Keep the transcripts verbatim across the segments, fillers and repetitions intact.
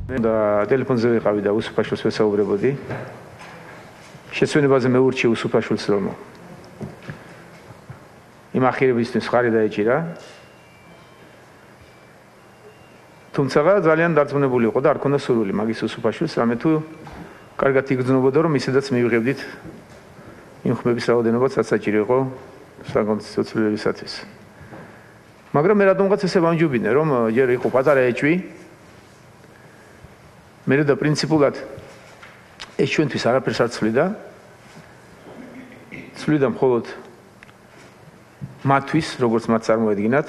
და ტელეფონზე ვიყავი და უსუფაშვილს ვესაუბრებოდი. შეცვენებაზე მე ურჩი უსუფაშვილს რომ იმ ახირებისთვის ხარი დაეჭირა. თუმცა ძალიან დარწმუნებული იყო და არ ქონდა სურვილი მაგის უსუფაშვილს, რამე თუ კარგად იგრძნობოდა რომ ისედაც მივიღებდით იმ ხმების რაოდენობაც რაც საჭირო იყო საკონსტიტუციო ცვლილებისათვის. მაგრამ მე რატომღაც ესე ვამჯობინე რომ ჯერ იყო პატარა ეჭვი მე და პრინციპულად ეს ჩვენთვის არაფერს არ ცვლიდა. ცვლიდა მხოლოდ მათთვის, როგორც მათ წარმოედგინათ,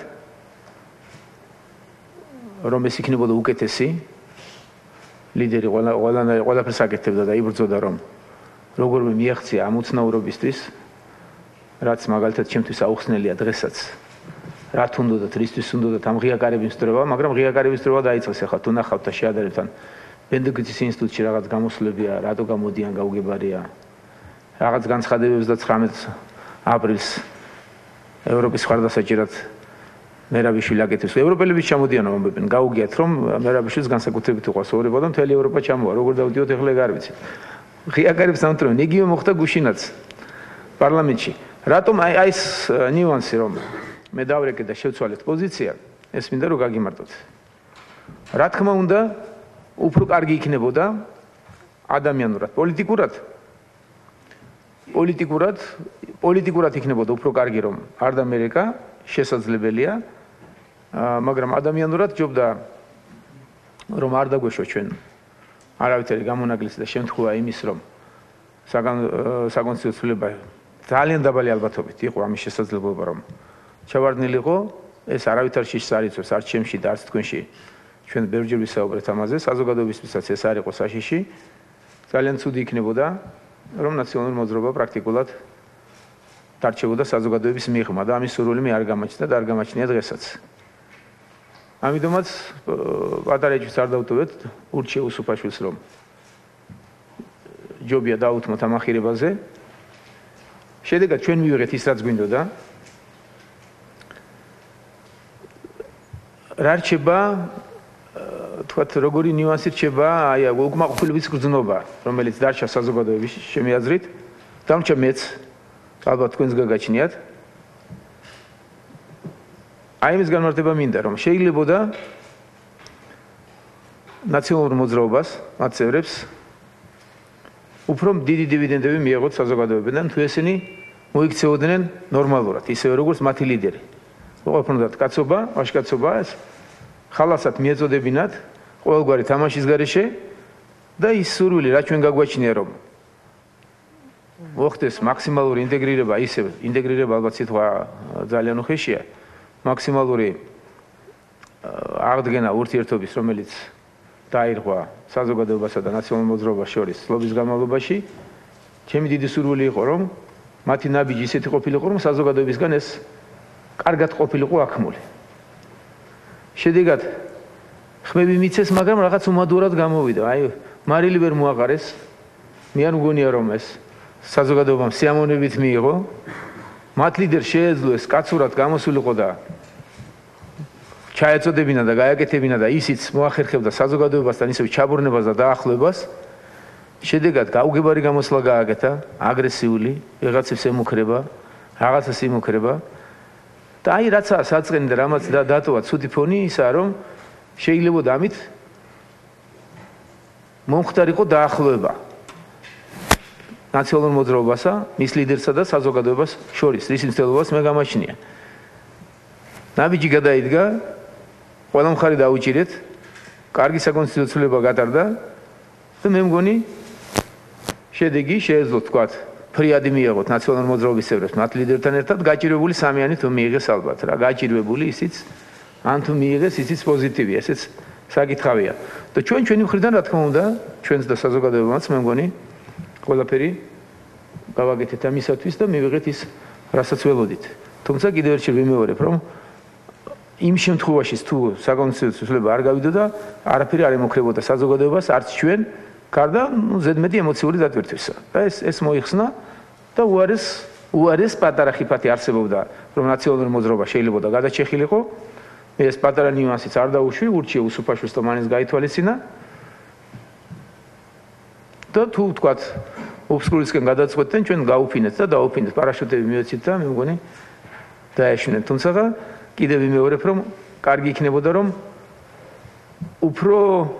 რომ ეს იქნებოდა უკეთესი ლიდერი ყველაფერს აკეთებდა და იბრძოდა რომ როგორმე მიაღწია ამ უცნაურობისთვის, რაც მაგალითად ჩემთვის აუხსნელია დღესაც. რა თუნდოდათ, რისთვის უნდათ ამ ღია კარების სწრება, მაგრამ ღია კარების სწრება დაიწყეს ახლა თუ ნახავთ და შეადარებთ ან ბენდოგიცის ინსტიტუტში რაღაც გამოსვლებია, რატო გამოდიან გაუგებარია. რაღაც განცხადებებს და ცხრამეტ აპრილს ევროპის ხარდასაჭირად მერაბიშვილი აკეთებს. ევროპელებიც ჩამოდიან ამბობენ, გაუგიათ რომ მერაბიშვილს განსაკუთრებით უყვარს ევროპა და მთელი ევროპა ჩამოვა. როგორ დავდიოთ ახლა ეგ არ ვიცი. ღია კარების სამთავრობო იგივე მოხდა გუშინაც პარლამენტში. რატომ აი ეს ნიუანსი რომ მე დავრეკე და შევცვალეთ პოზიცია, ეს მინდა რომ გაგიმარტოთ. რა თქმა უნდა, უფრო კარგი იქნებოდა ადამიანურად, პოლიტიკურად. პოლიტიკურად, პოლიტიკურად იქნებოდა უფრო კარგი რომ არ დამერეკა, შესაძლებელია, მაგრამ ადამიანურად ჯობდა რომ არ დაგვეშვა ჩვენ არავითარი გამონაკლისი და შემთხვევა იმის რომ საკონსტიტუციო ცვლილება ძალიან დაბალი ალბათობით იყო ამის შესაძლებლობა რომ ჩავარდნილიყო, ეს არავითარ შიშს არ იწვევს, არც ჩემში და არც თქვენში. ჩვენ ბევრჯერ ვისაუბრეთ ამაზე, საზოგადოებისთვისაც ეს არ იყო საშიში. ძალიან ცუდი იქნებოდა, რომ ნაციონალური მოძრაობა პრაქტიკულად დარჩებოდა საზოგადოების მიღმა და ამის სურვილი მე არ გამაჩნდა და არ გამაჩნია დღესაც. ამიტომაც პატარა ეჭვს არ დავტოვეთ, ურჩია უსუფაშვილს რომ ჯობია დაუთმოთ ამ ახირებაზე. შედეგად ჩვენ მივიღეთ ის რაც გვინდოდა. რა რჩება თქვათ როგორი ნიუანსი რჩება აი უკმაყოფილების გრძნობა რომელიც დარჩა საზოგადოების ჩემი აზრით დამრჩა მეც ალბათ თქვენს გაგაჩნიათ აი იმის განმარტება მინდა რომ შეიძლებოდა ნაციონალურ მოძრაობას მათ წევრებს უფრო დიდი დივიდენდები მიეღოთ საზოგადოებიდან თუ ესენი მოიქცეოდნენ ნორმალურად ისევე როგორც მათი ლიდერი ყოველფრონტად კაცობა ვაჟკაცობა ეს ხალასად მიეწოდებინათ ყოველგვარი თამაშის გარეშე და ის სურვილი რა ჩვენ გაგვაჩნია რომ მოხდეს მაქსიმალური ინტეგრირება ისე ინტეგრირება ალბათ სიტყვა ძალიან უხეშია მაქსიმალური აღდგენა ურთიერთობის რომელიც დაირღვა საზოგადოებასა და ნაციონალურ მოძრაობას შორის წლების განმავლობაში ჩემი დიდი სურვილი იყო რომ მათი ნაბიჯი ისეთი ყოფილიყო რომ საზოგადოებისგან ეს კარგად ყოფილიყო აქმული შედეგად ხმები მიცეს მაგრამ რაღაც უმადურად გამოვიდა აი მარილი ვერ მოაყარეს მე არ მგონია რომ ეს საზოგადოებამ სიამოვნებით მიიღო მათ ლიდერს შეეძლო ეს კაცურად გამოსულიყო და ჩაეწოდებინა და გააკეთებინა და ისიც მოახერხებდა საზოგადოებასთან ისევ ჩაბურნებას და დაახლოებას შედეგად გაუგებარი გამოსვლა გააკეთა აგრესიული ვიღაცებს ემუქრება რაღაცას იმუქრება და აი რაცა საწყენი და რამაც დატოვა ცუდი ფონი ისაა რომ შეიძლებოდა ამით მომხდარიყო დაახლოება ნაციონალურ მოძრაობასა, მის ლიდერსა და საზოგადოებას შორის რის მცდელობას მე გამაჩნია. ნაბიჯი გადაიდგა, ყველა მხარე დაუჭირეთ, კარგი საკონსტიტუციო ცვლილება გატარდა და მე მგონი შედეგი შეეძლო თქვათ ფრიადი მიიღოთ ნაციონალურ მოძრაობის წევრებს მათ ლიდერთან ერთად გაჭირვებული სამიანი თუ მიიღეს ალბათ რა გაჭირვებული ისიც ან თუ მიიღეს ისიც პოზიტივია ესეც საკითხავია და ჩვენ ჩვენი მხრიდან რა თქმა უნდა ჩვენს და საზოგადოებამაც მე მგონი ყველაფერი გავაკეთეთ ამისათვის და მივიღეთ ის რასაც ველოდით თუმცა კიდევ ერთხელ ვიმეორებ რომ იმ შემთხვევაში თუ საკონსტიტუციო ცვლილება არ გავიდოდა არაფერი არ ემუქრებოდა საზოგადოებას არც ჩვენ გარდა ზედმეტი ემოციური დატვირთვისა და ეს ეს მოიხსნა და უარეს უარეს პატარა ხიფათი არსებობდა რომ ნაციონალური მოძრაობა შეიძლება გადაჭეხილიყო ეს პატარა ნიუანსიც არ დაუშვი ურჩია უსუფაშვილს და მაინც გაითვალისწინა და თუ ვთქვათ ოფსკულისკენ გადაწყვეტენ, ჩვენ გავუფინეთ და დავუფინეთ, პარაშუტები მივეცით და მე მგონი დაეშინეთ. თუმცა კიდევ ვიმეორებ, რომ კარგი იქნებოდა, რომ უფრო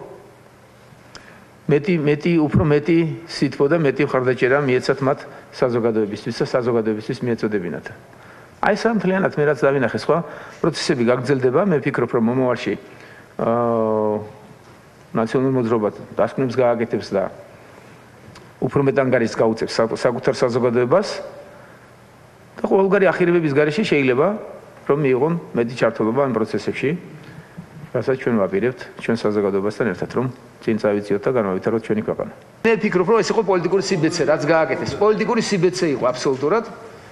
მეტი მეტი უფრო მეტი სითბო და მეტი მხარდაჭერა მიეცათ მათ საზოგადოებისთვის და საზოგადოებისთვის მიეწოდებინათ. აი სამ მთლიანად მე რაც დავინახე, სხვა პროცესები გაგრძელდება, მე ვფიქრობ, რომ მომავალში აა ნაციონალურ მოძრაობას დასკვნებს გააკეთებს და უფრო მეტ ანგარიშს გაუწევს საკუთარ საზოგადოებას და ყოველგვარი ახირებების გარეშე შეიძლება რომ მიიღონ მეტი ჩართულობა ამ პროცესებში, რასაც ჩვენ ვაპირებთ ჩვენ საზოგადოებასთან ერთად, რომ წინ წავიწიოთ და განავითაროთ ჩვენი ქვეყანა. მე ვფიქრობ, რომ ეს იყო პოლიტიკური სიბეცე, რაც გააკეთეს. პოლიტიკური სიბეცე იყო აბსოლუტურად.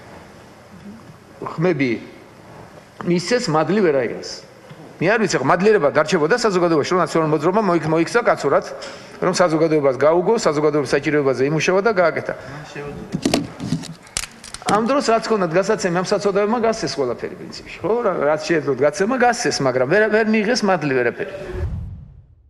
ხმები მისცეს, მადლი ვერ აიღეს. მე არ ვიცი, მადლიერება დარჩებოდა საზოგადოებაში, რომ ნაციონალურ მოძრაობამ მოიქცა კაცურად, რომ საზოგადოებას გაუგო, საზოგადოების საჭიროებაზე იმუშავა და გააკეთა. ამ დროს რაც ქონდათ გასაცემი ამ საწოდაებმა გასცეს ყველაფერი პრინციპში, ხო? რაც შეეძლოთ გაცემა გასცეს, მაგრამ ვერ ვერ მიიღეს მადლი ვერაფერი.